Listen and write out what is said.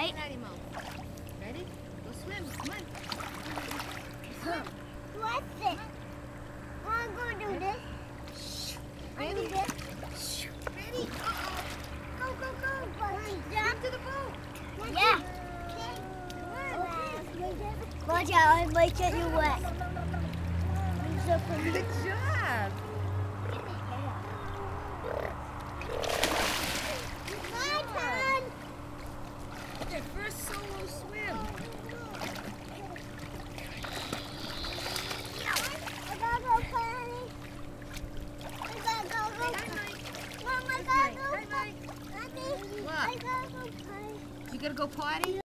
right? Ready? Go swim. Come on. Swim. What's it? I'm going to do this. Ready? Ready? Uh-oh. Go, go, go. Jump to the boat. Yeah. Watch out, I might get you wet. Good job. My turn. Okay, first solo swim. I gotta go, Connie. I gotta go, Hi, Mike. Mom, I Hi, gotta go. Mike. Mommy, What? I gotta go, Connie. You gotta go potty?